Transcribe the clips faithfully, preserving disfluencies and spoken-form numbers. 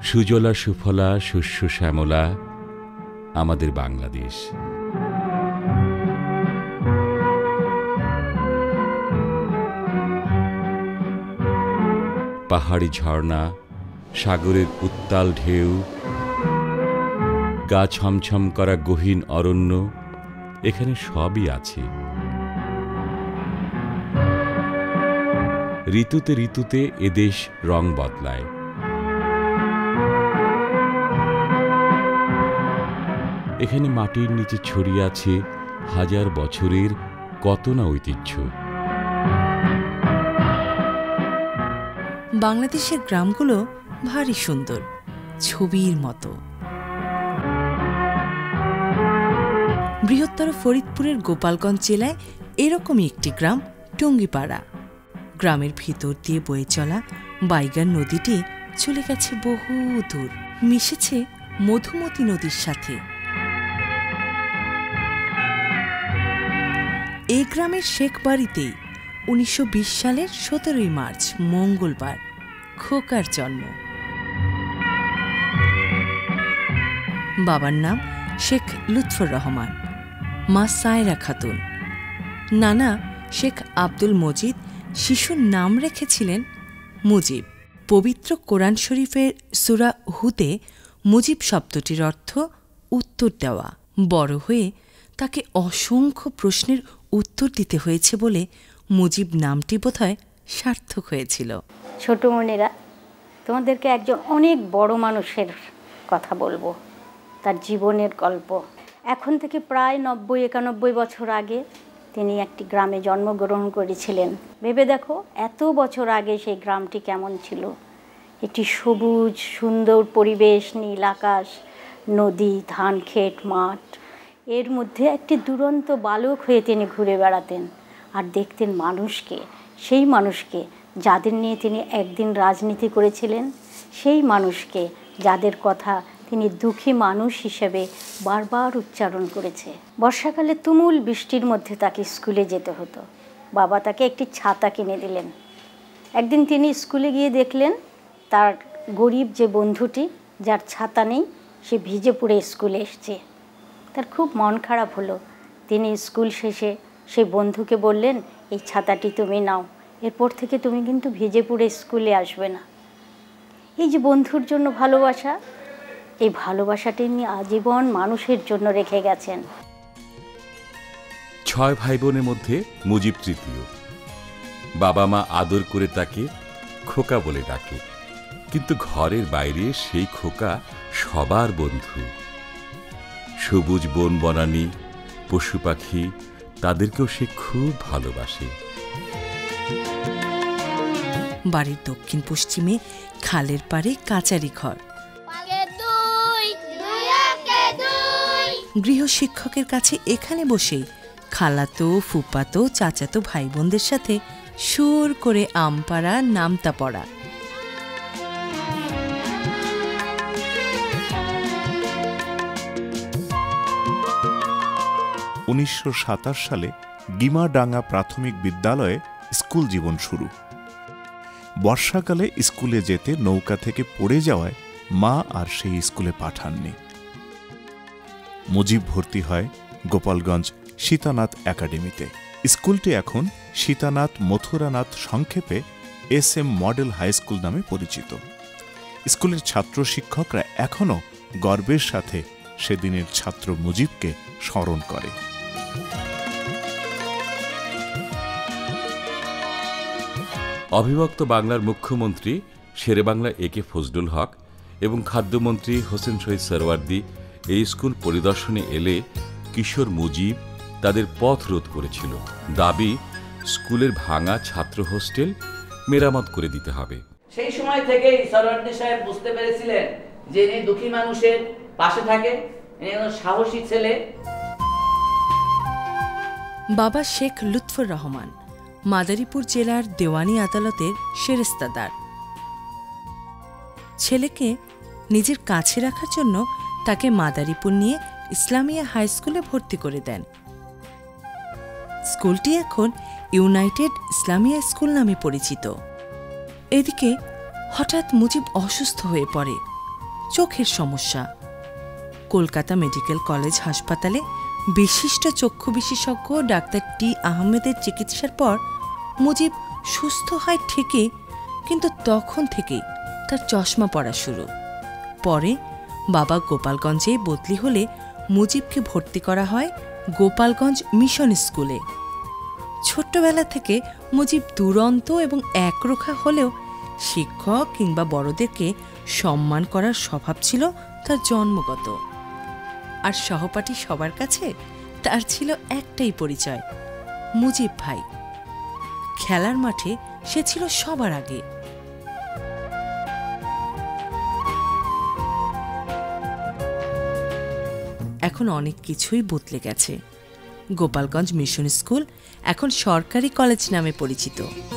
সুজলা সুফলা শস্য শ্যামলা আমাদের বাংলাদেশ। পাহাড়ি ঝর্ণা, সাগরের উত্তাল ঢেউ, গা ছমছম করা গহীন অরণ্য, এখানে সবই আছে। ঋতুতে ঋতুতে এদেশ রং বদলায়। এখানে মাটির নিচে ছড়িয়ে আছে হাজার বছরের কত না ঐতিহ্য। বাংলাদেশের গ্রামগুলো ভারী সুন্দর, ছবির মতো। বৃহত্তর ফরিদপুরের গোপালগঞ্জ জেলায় এরকমই একটি গ্রাম টঙ্গিপাড়া। গ্রামের ভিতর দিয়ে বয়ে চলা বাইগান নদীটি চলে গেছে বহু দূর, মিশেছে মধুমতি নদীর সাথে। এই গ্রামের শেখ বাড়িতেই উনিশশো বিশ সালের সতেরোই মার্চ মঙ্গলবার খোকার জন্ম। বাবার নাম শেখ লুৎফর রহমান, মা সায়রা খাতুন। নানা শেখ আব্দুল মজিদ শিশুর নাম রেখেছিলেন মুজিব। পবিত্র কোরআন শরীফের সূরা হুদে মুজিব শব্দটির অর্থ উত্তর দেওয়া। বড় হয়ে তাকে অসংখ্য প্রশ্নের উত্তর দিতে হয়েছে বলে মুজিব নামটি বোধহয় সার্থক হয়েছিল। ছোট মনেরা, তোমাদেরকে একজন অনেক বড় মানুষের কথা বলবো, তার জীবনের গল্প। এখন থেকে প্রায় নব্বই একানব্বই বছর আগে তিনি একটি গ্রামে জন্মগ্রহণ করেছিলেন। ভেবে দেখো, এত বছর আগে সেই গ্রামটি কেমন ছিল। একটি সবুজ সুন্দর পরিবেশ, নীল আকাশ, নদী, ধান ক্ষেত, মাঠ। এর মধ্যে একটি দুরন্ত বালক হয়ে তিনি ঘুরে বেড়াতেন আর দেখতেন মানুষকে, সেই মানুষকে যাদের নিয়ে তিনি একদিন রাজনীতি করেছিলেন, সেই মানুষকে যাদের কথা তিনি দুঃখী মানুষ হিসেবে বারবার উচ্চারণ করেছে। বর্ষাকালে তুমুল বৃষ্টির মধ্যে তাকে স্কুলে যেতে হতো। বাবা তাকে একটি ছাতা কিনে দিলেন। একদিন তিনি স্কুলে গিয়ে দেখলেন তার গরিব যে বন্ধুটি, যার ছাতা নেই, সে ভিজে পুড়ে স্কুলে এসছে। তার খুব মন খারাপ হলো। তিনি স্কুল শেষে সেই বন্ধুকে বললেন, এই ছাতাটি তুমি নাও, এরপর থেকে তুমি কিন্তু ভিজে পুড়ে স্কুলে আসবে না। এই যে বন্ধুর জন্য ভালোবাসা, এই ভালোবাসাটি তিনি আজীবন মানুষের জন্য রেখে গেছেন। ছয় ভাই বোনের মধ্যে মুজিব তৃতীয়। বাবা মা আদর করে তাকে খোকা বলে ডাকে, কিন্তু ঘরের বাইরে সেই খোকা সবার বন্ধু। সবুজ বন বনানী, পশু পাখি, তাদেরকেও সে খুব ভালোবাসে। বাড়ির দক্ষিণ পশ্চিমে খালের পাড়ে কাচারি ঘর। গৃহ শিক্ষকের কাছে এখানে বসেই খালাতো ফুপাতো চাচাতো ভাই বোনদের সাথে সুর করে আম পাড়া নামতা পড়া। উনিশশো সাতাশ সালে গিমাডাঙ্গা প্রাথমিক বিদ্যালয়ে স্কুল জীবন শুরু। বর্ষাকালে স্কুলে যেতে নৌকা থেকে পড়ে যাওয়ায় মা আর সেই স্কুলে পাঠাননি। মুজিব ভর্তি হয় গোপালগঞ্জ সীতানাথ একাডেমিতে। স্কুলটি এখন সীতানাথ মথুরানাথ সংক্ষেপে S M model high school নামে পরিচিত। স্কুলের ছাত্র শিক্ষকরা এখনও গর্বের সাথে সেদিনের ছাত্র মুজিবকে স্মরণ করে। অবিভক্ত বাংলার মুখ্যমন্ত্রী শেরেবাংলা এ কে ফজলুল হক এবং খাদ্যমন্ত্রী হোসেন শহীদ সরওয়ার্দী এই স্কুল পরিদর্শনে এলে কিশোর মুজিব তাদের পথ রোধ করেছিল। দাবি, স্কুলের ভাঙা ছাত্র হোস্টেল মেরামত করে দিতে হবে। সেই সময় থেকেই সরওয়ার্দী সাহেব বুঝতে পেরেছিলেন যে ইনি দুঃখী মানুষের পাশে থাকে, ইনি সাহসী ছেলে। বাবা শেখ লুৎফর রহমান মাদারীপুর জেলার দেওয়ানি আদালতের সেরেস্তাদার। ছেলেকে নিজের কাছে রাখার জন্য তাকে মাদারীপুর নিয়ে ইসলামিয়া হাই স্কুলে ভর্তি করে দেন। স্কুলটি এখন ইউনাইটেড ইসলামিয়া স্কুল নামে পরিচিত। এদিকে হঠাৎ মুজিব অসুস্থ হয়ে পড়ে। চোখের সমস্যা। কলকাতা মেডিকেল কলেজ হাসপাতালে বিশিষ্ট চক্ষু বিশেষজ্ঞ ডাক্তার টি আহমেদের চিকিৎসার পর মুজিব সুস্থ হয় ঠিকই, কিন্তু তখন থেকেই তার চশমা পড়া শুরু। পরে বাবা গোপালগঞ্জে বদলি হলে মুজিবকে ভর্তি করা হয় গোপালগঞ্জ মিশন স্কুলে। ছোট্টবেলা থেকে মুজিব দুরন্ত এবং একরোখা হলেও শিক্ষক কিংবা বড়দেরকে সম্মান করার স্বভাব ছিল তার জন্মগত। আর সহপাঠী সবার কাছে তার ছিল একটাই পরিচয়, মুজিব ভাই। খেলার মাঠে সে ছিল সবার আগে। এখন অনেক কিছুই বদলে গেছে। গোপালগঞ্জ মিশন স্কুল এখন সরকারি কলেজ নামে পরিচিত।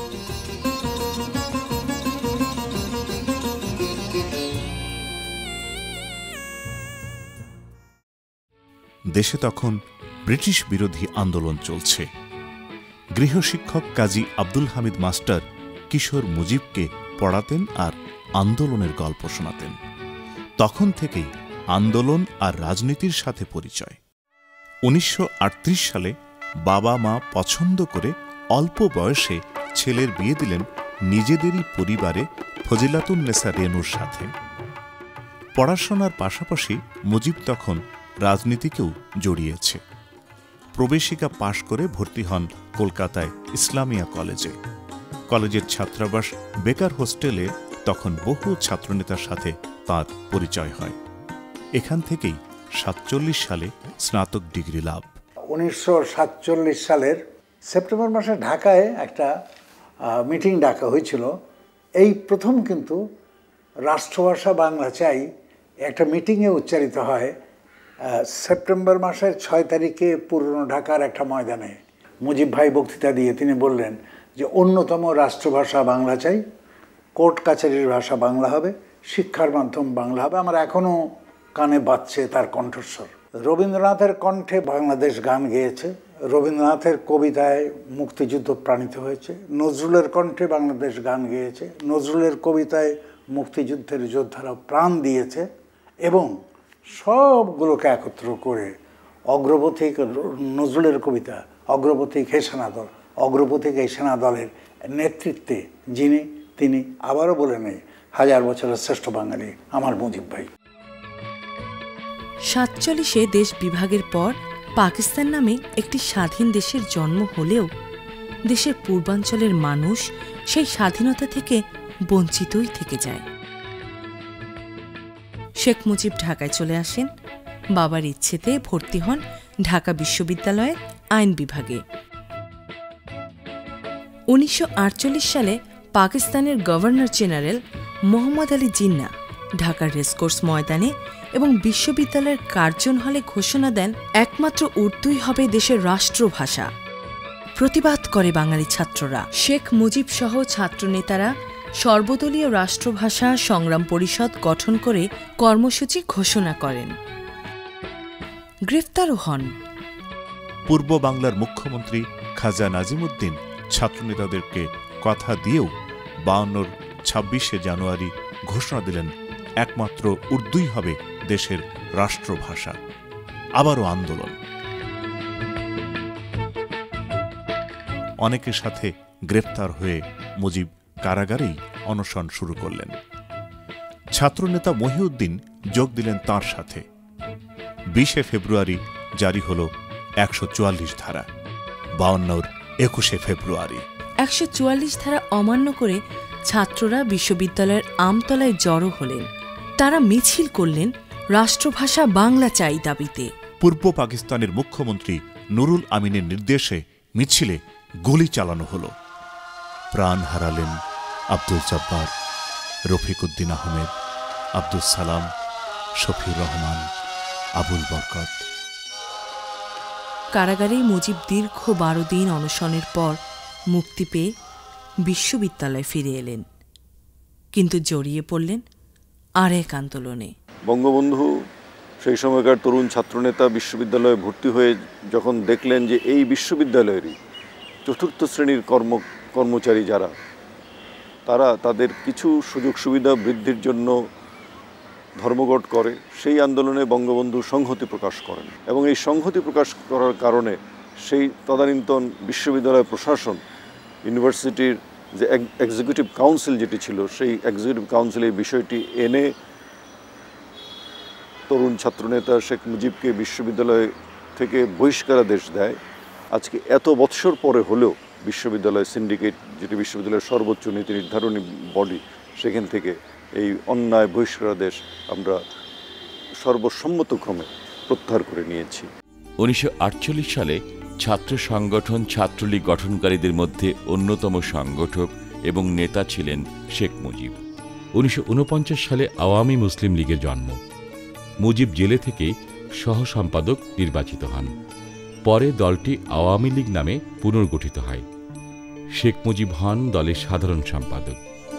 দেশে তখন ব্রিটিশ বিরোধী আন্দোলন চলছে। গৃহশিক্ষক কাজী আব্দুল হামিদ মাস্টার কিশোর মুজিবকে পড়াতেন আর আন্দোলনের গল্প শোনাতেন। তখন থেকেই আন্দোলন আর রাজনীতির সাথে পরিচয়। উনিশশো আটত্রিশ সালে বাবা মা পছন্দ করে অল্প বয়সে ছেলের বিয়ে দিলেন নিজেদেরই পরিবারে ফজিলাতুন্নেসা রেনুর সাথে। পড়াশোনার পাশাপাশি মুজিব তখন রাজনীতিকেও জড়িয়েছে। প্রবেশিকা পাশ করে ভর্তি হন কলকাতায় ইসলামিয়া কলেজে। কলেজের ছাত্রাবাস বেকার হোস্টেলে তখন বহু ছাত্রনেতার সাথে তাঁর পরিচয় হয়। এখান থেকেই সাতচল্লিশ সালে স্নাতক ডিগ্রি লাভ। উনিশশো সাতচল্লিশ সালের সেপ্টেম্বর মাসে ঢাকায় একটা মিটিং ডাকা হয়েছিল। এই প্রথম কিন্তু রাষ্ট্রভাষা বাংলা চাই একটা মিটিংয়ে উচ্চারিত হয় সেপ্টেম্বর মাসের ছয় তারিখে পুরনো ঢাকার একটা ময়দানে। মুজিব ভাই বক্তৃতা দিয়ে তিনি বললেন যে অন্যতম রাষ্ট্রভাষা বাংলা চাই, কোর্ট কাছারির ভাষা বাংলা হবে, শিক্ষার মাধ্যম বাংলা হবে। আমার এখনও কানে বাজছে তার কণ্ঠস্বর। রবীন্দ্রনাথের কণ্ঠে বাংলাদেশ গান গেয়েছে, রবীন্দ্রনাথের কবিতায় মুক্তিযুদ্ধ প্রাণিত হয়েছে, নজরুলের কণ্ঠে বাংলাদেশ গান গেয়েছে, নজরুলের কবিতায় মুক্তিযুদ্ধের যোদ্ধারা প্রাণ দিয়েছে। এবং সবগুলোকে একত্র করে অগ্রপথিক নজরুলের কবিতা, অগ্রপথিক হে সেনাদল, অগ্রপথিক এই সেনাদলের নেতৃত্বে যিনি, তিনি আবারও বলে নেই হাজার বছরের শ্রেষ্ঠ বাঙালি আমার মুজিব ভাই। সাতচল্লিশে দেশ বিভাগের পর পাকিস্তান নামে একটি স্বাধীন দেশের জন্ম হলেও দেশের পূর্বাঞ্চলের মানুষ সেই স্বাধীনতা থেকে বঞ্চিতই থেকে যায়। শেখ মুজিব ঢাকায় চলে আসেন। বাবার ইচ্ছেতে ভর্তি হন ঢাকা বিশ্ববিদ্যালয়ের আইন বিভাগে। উনিশশো আটচল্লিশ সালে পাকিস্তানের গভর্নর জেনারেল মোহাম্মদ আলী জিন্না ঢাকার রেসকোর্স ময়দানে এবং বিশ্ববিদ্যালয়ের কার্জন হলে ঘোষণা দেন একমাত্র উর্দুই হবে দেশের রাষ্ট্রভাষা। প্রতিবাদ করে বাঙালি ছাত্ররা। শেখ মুজিব সহ ছাত্রনেতারা সর্বদলীয় রাষ্ট্রভাষা সংগ্রাম পরিষদ গঠন করে কর্মসূচি ঘোষণা করেন। গ্রেফতারও হন। পূর্ব বাংলার মুখ্যমন্ত্রী খাজা নাজিমুদ্দিন ছাত্রনেতাদেরকে কথা দিয়েও বায়ান্নর ছাব্বিশে জানুয়ারি ঘোষণা দিলেন একমাত্র উর্দুই হবে দেশের রাষ্ট্রভাষা। আবারও আন্দোলন। অনেকের সাথে গ্রেফতার হয়ে মুজিব কারাগারেই অনশন শুরু করলেন। ছাত্রনেতা মহিউদ্দিন যোগ দিলেন তাঁর সাথে। বিশে ফেব্রুয়ারি জারি হল একশো চুয়াল্লিশ ধারা। বায়ান্নর একুশে ফেব্রুয়ারি একশো চুয়াল্লিশ ধারা অমান্য করে ছাত্ররা বিশ্ববিদ্যালয়ের আমতলায় জড়ো হলেন। তারা মিছিল করলেন রাষ্ট্রভাষা বাংলা চাই দাবিতে। পূর্ব পাকিস্তানের মুখ্যমন্ত্রী নুরুল আমিনের নির্দেশে মিছিলে গুলি চালানো হল। প্রাণ হারালেন আব্দুল জব্বার, রফিক উদ্দিন আহমেদ, আব্দুল সালাম, শফিউর রহমান, আবুল বরকত। কারাগারে মুজিব দীর্ঘ বারো দিন অনশনের পর মুক্তি পেয়ে বিশ্ববিদ্যালয়ে ফিরে এলেন, কিন্তু জড়িয়ে পড়লেন আর এক আন্দোলনে। বঙ্গবন্ধু সেই সময়কার তরুণ ছাত্রনেতা বিশ্ববিদ্যালয়ে ভর্তি হয়ে যখন দেখলেন যে এই বিশ্ববিদ্যালয়েরই চতুর্থ শ্রেণীর কর্ম কর্মচারী যারা, তারা তাদের কিছু সুযোগ সুবিধা বৃদ্ধির জন্য ধর্মঘট করে, সেই আন্দোলনে বঙ্গবন্ধু সংহতি প্রকাশ করেন এবং এই সংহতি প্রকাশ করার কারণে সেই তদানীন্তন বিশ্ববিদ্যালয় প্রশাসন ইউনিভার্সিটির যে এক্সিকিউটিভ কাউন্সিল যেটি ছিল সেই এক্সিকিউটিভ কাউন্সিল এই বিষয়টি এনে তরুণ ছাত্রনেতা শেখ মুজিবকে বিশ্ববিদ্যালয় থেকে বহিষ্কারাদেশ দেয়। আজকে এত বৎসর পরে হলেও বিশ্ববিদ্যালয় সিন্ডিকেট, যেটি বিশ্ববিদ্যালয়ের সর্বোচ্চ নীতি নির্ধারণী বডি, সেখান থেকে এই অন্যায় বহিষ্কারাদেশ আমরা সর্বসম্মতক্রমে প্রত্যাহার করে নিয়েছি। উনিশশো আটচল্লিশ সালে ছাত্র সংগঠন ছাত্রলীগ গঠনকারীদের মধ্যে অন্যতম সংগঠক এবং নেতা ছিলেন শেখ মুজিব। উনিশশো উনপঞ্চাশ সালে আওয়ামী মুসলিম লীগের জন্ম। মুজিব জেলে থেকে সহ সম্পাদক নির্বাচিত হন। পরে দলটি আওয়ামী লীগ নামে পুনর্গঠিত হয়। শেখ মুজিব হন দলের সাধারণ সম্পাদক।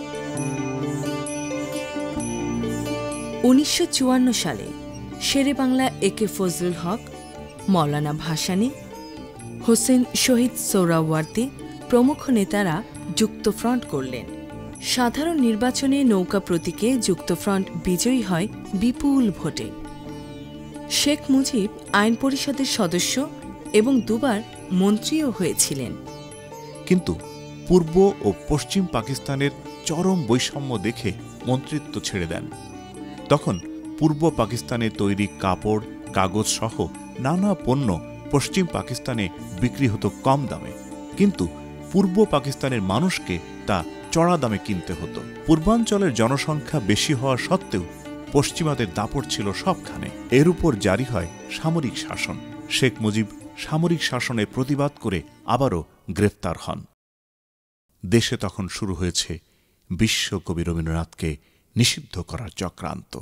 উনিশশো চুয়ান্ন সালে শেরে বাংলা এ কে ফজলুল হক, মৌলানা ভাসানী, হোসেন শহীদ সোহরাওয়ার্দী প্রমুখ নেতারা যুক্তফ্রন্ট করলেন। সাধারণ নির্বাচনে নৌকা প্রতীকে যুক্তফ্রন্ট বিজয়ী হয় বিপুল ভোটে। শেখ মুজিব আইন পরিষদের সদস্য এবং দুবার মন্ত্রীও হয়েছিলেন। কিন্তু পূর্ব ও পশ্চিম পাকিস্তানের চরম বৈষম্য দেখে মন্ত্রিত্ব ছেড়ে দেন। তখন পূর্ব পাকিস্তানে তৈরি কাপড়, কাগজ সহ নানা পণ্য পশ্চিম পাকিস্তানে বিক্রি হতো কম দামে, কিন্তু পূর্ব পাকিস্তানের মানুষকে তা চড়া দামে কিনতে হতো। পূর্বাঞ্চলের জনসংখ্যা বেশি হওয়া সত্ত্বেও পশ্চিমাদের দাপট ছিল সবখানে। এর উপর জারি হয় সামরিক শাসন। শেখ মুজিব সামরিক শাসনের প্রতিবাদ করে আবারও গ্রেফতার হন। দেশে তখন শুরু হয়েছে বিশ্বকবি রবীন্দ্রনাথকে নিষিদ্ধ করার চক্রান্ত।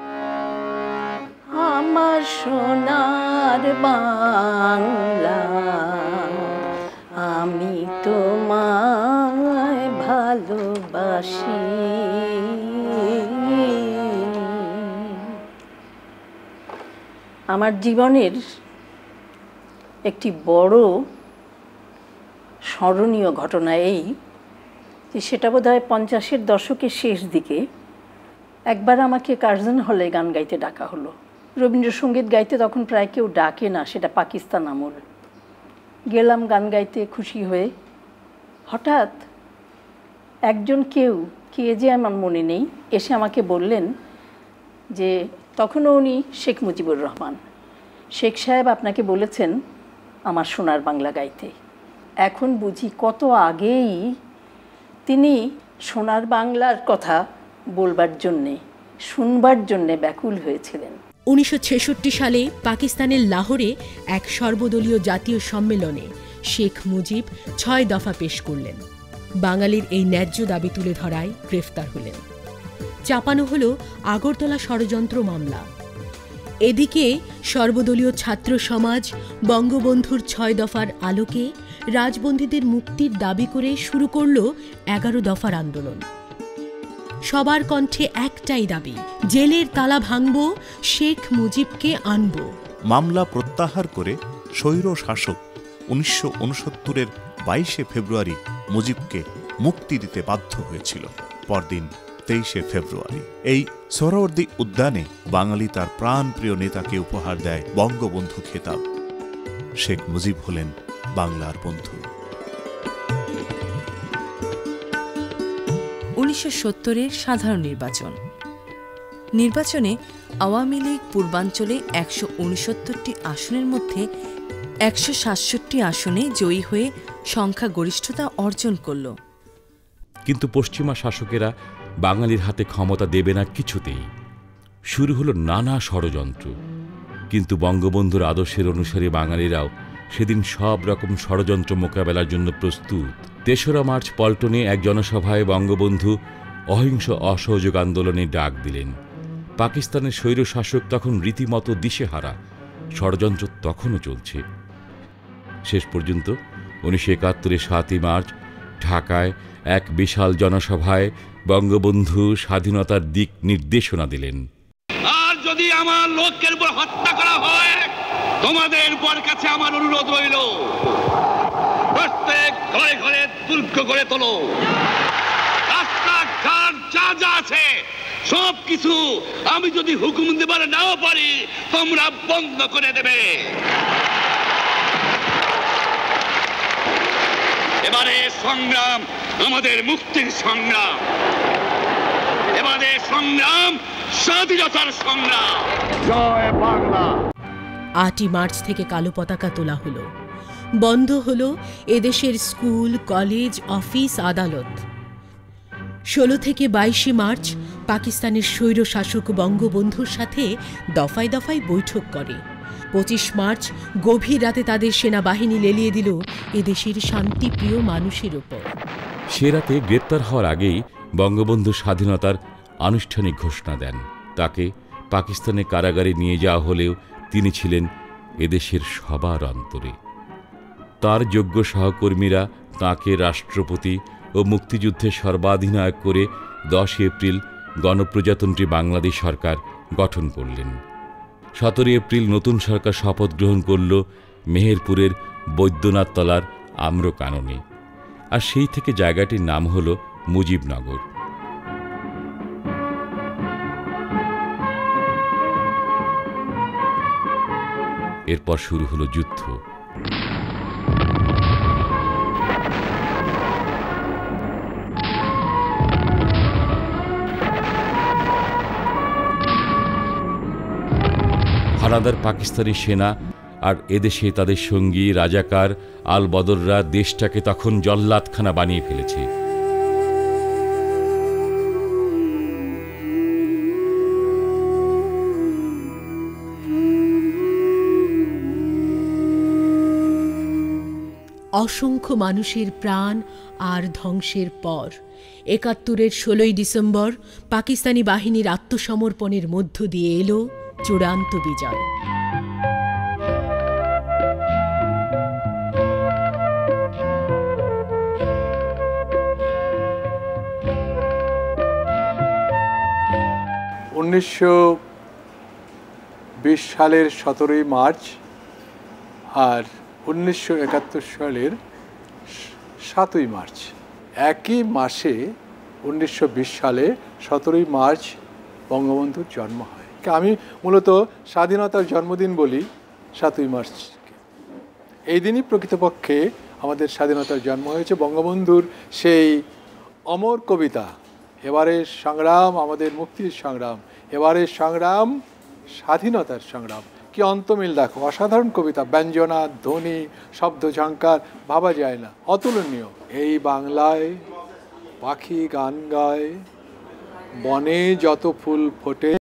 আমার সোনার বাংলা, আমি তোমায় ভালোবাসি। আমার জীবনের একটি বড় স্মরণীয় ঘটনা এই যে সেটা বোধহয় পঞ্চাশের দশকের শেষ দিকে একবার আমাকে কার্জন হলে গান গাইতে ডাকা হলো। রবীন্দ্রসঙ্গীত গাইতে তখন প্রায় কেউ ডাকে না, সেটা পাকিস্তান আমল। গেলাম গান গাইতে খুশি হয়ে। হঠাৎ একজন কেউ, কে যে আমার মনে নেই, এসে আমাকে বললেন যে তখনও উনি শেখ মুজিবুর রহমান, শেখ সাহেব আপনাকে বলেছেন আমার সোনার বাংলা গাইতে। এখন বুঝি কত আগেই তিনি সোনার বাংলার কথা বলবার জন্যে, শুনবার জন্যে ব্যাকুল হয়েছিলেন। উনিশশো ছেষট্টি সালে পাকিস্তানের লাহোরে এক সর্বদলীয় জাতীয় সম্মেলনে শেখ মুজিব ছয় দফা পেশ করলেন। বাঙালির এই ন্যায্য দাবি তুলে ধরায় গ্রেফতার হলেন। চাপানো হল আগরতলা ষড়যন্ত্র মামলা। এদিকে সর্বদলীয় ছাত্র সমাজ বঙ্গবন্ধুর ছয় দফার আলোকে রাজবন্দীদের মুক্তির দাবি করে শুরু করল এগারো দফার আন্দোলন। সবার কণ্ঠে একটাই দাবি, জেলের তালা ভাঙব, শেখ মুজিবকে আনব। মামলা প্রত্যাহার করে স্বৈর শাসক উনিশশো উনসত্তরের বাইশে ফেব্রুয়ারি মুজিবকে মুক্তি দিতে বাধ্য হয়েছিল। পরদিন তেইশে ফেব্রুয়ারি এই সোহরাওয়ার্দী উদ্যানে বাঙালি তার প্রাণপ্রিয় নেতাকে উপহার দেয় বঙ্গবন্ধু খেতাব। শেখ মুজিব হলেন বাংলার বন্ধু। উনিশশো সত্তরের সাধারণ নির্বাচন। নির্বাচনে আওয়ামী লীগ পূর্বাঞ্চলে একশো উনসত্তরটি আসনের মধ্যে একশো সাতষট্টি আসনে জয়ী হয়ে সংখ্যাগরিষ্ঠতা অর্জন করল। কিন্তু পশ্চিমা শাসকেরা বাঙালির হাতে ক্ষমতা দেবে না কিছুতেই। শুরু হলো নানা ষড়যন্ত্র। কিন্তু বঙ্গবন্ধুর আদর্শের অনুসারী বাঙালিরাও সেদিন সব রকম ষড়যন্ত্র মোকাবেলার জন্য প্রস্তুত। তেসরা মার্চ পল্টনে এক জনসভায় বঙ্গবন্ধু অহিংস অসহযোগ আন্দোলনের ডাক দিলেন। পাকিস্তানের স্বৈরশাসক তখন রীতিমতো দিশেহারা। ষড়যন্ত্র তখনও চলছে। শেষ পর্যন্ত উনিশশো একাত্তরের সাতই মার্চ ঢাকায় এক বিশাল জনসভায় বঙ্গবন্ধু স্বাধীনতার দিক নির্দেশনা দিলেন। আর যদি আমার লোকের উপর হত্যা করা হয়, তোমাদের উপর কাছে আমার অনুরোধ রইল, প্রত্যেক ঘরে ঘরে দুর্গ গড়ে তোলো, রাস্তাঘাট যা যা আছে সব কিছু আমি যদি হুকুম দেবার নাও পারি তোমরা বন্ধ করে দেবে। এবারে সংগ্রাম আমাদের মুক্তির সংগ্রাম, এবারে সংগ্রাম স্বাধীনতার সংগ্রাম। জয় বাংলা। আটই মার্চ থেকে কালো পতাকা তোলা হলো, বন্ধ হলো এদেশের স্কুল, কলেজ, অফিস, আদালত। ষোলো থেকে বাইশে মার্চ পাকিস্তানের স্বৈর শাসক বঙ্গবন্ধুর সাথে দফায় দফায় বৈঠক করে। পঁচিশ মার্চ গভীর রাতে তাদের সেনাবাহিনী লেলিয়ে দিল এদেশের শান্তিপ্রিয় মানুষের ওপর। সে রাতে গ্রেপ্তার হওয়ার আগেই বঙ্গবন্ধু স্বাধীনতার আনুষ্ঠানিক ঘোষণা দেন। তাকে পাকিস্তানের কারাগারে নিয়ে যাওয়া হলেও তিনি ছিলেন এদেশের সবার অন্তরে। তার যোগ্য সহকর্মীরা তাঁকে রাষ্ট্রপতি ও মুক্তিযুদ্ধের সর্বাধিনায়ক করে দশ এপ্রিল গণপ্রজাতন্ত্রী বাংলাদেশ সরকার গঠন করলেন। সতেরো এপ্রিল নতুন সরকার শপথ গ্রহণ করল মেহেরপুরের বৈদ্যনাথ তলার আম্রকাননে, আর সেই থেকে জায়গাটির নাম হল মুজিবনগর। এরপর শুরু হলো যুদ্ধ। হানাদার পাকিস্তানি সেনা আর এদেশে তাদের সঙ্গী রাজাকার আল বদররা দেশটাকে তখন জল্লাদখানা বানিয়ে ফেলেছে। অসংখ্য মানুষের প্রাণ আর ধ্বংসের পর একাত্তরের ষোলোই ডিসেম্বর পাকিস্তানি বাহিনীর আত্মসমর্পণের মধ্য দিয়ে এলো চূড়ান্ত বিজয়। উনিশশো বিশ সালের সতেরোই মার্চ আর উনিশশো একাত্তর সালের সাতই মার্চ একই মাসে উনিশশো বিশ সালে সতেরোই মার্চ বঙ্গবন্ধুর জন্ম হয়। আমি মূলত স্বাধীনতার জন্মদিন বলি সাতই মার্চ। এই দিনই প্রকৃতপক্ষে আমাদের স্বাধীনতার জন্ম হয়েছে। বঙ্গবন্ধুর সেই অমর কবিতা, এবারের সংগ্রাম আমাদের মুক্তির সংগ্রাম, এবারের সংগ্রাম স্বাধীনতার সংগ্রাম, কি অন্তমিল দেখো, অসাধারণ কবিতা, ব্যঞ্জনা, ধ্বনি, শব্দ ঝঙ্কার ভাবা যায় না, অতুলনীয়। এই বাংলায় পাখি গান গায়, বনে যত ফুল ফোটে,